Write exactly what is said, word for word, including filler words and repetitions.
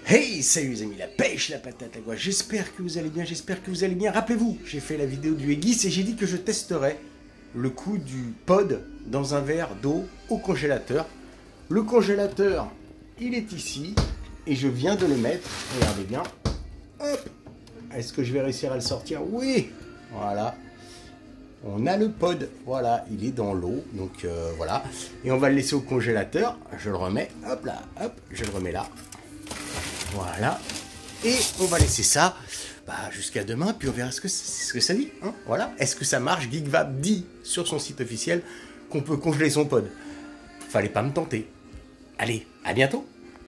Hey, salut les amis, la pêche, la patate, la gouache, j'espère que vous allez bien, j'espère que vous allez bien. Rappelez-vous, j'ai fait la vidéo du Aegis et j'ai dit que je testerais le coup du pod dans un verre d'eau au congélateur. Le congélateur, il est ici et je viens de le mettre, regardez bien. Hop, est-ce que je vais réussir à le sortir? Oui, voilà. On a le pod, voilà, il est dans l'eau, donc euh, voilà. Et on va le laisser au congélateur, je le remets, hop là, hop, je le remets là. Voilà. Et on va laisser ça bah, jusqu'à demain, puis on verra ce que, ce que ça dit. Hein, voilà. Est-ce que ça marche? Geekvap dit sur son site officiel qu'on peut congeler son pod. Fallait pas me tenter. Allez, à bientôt.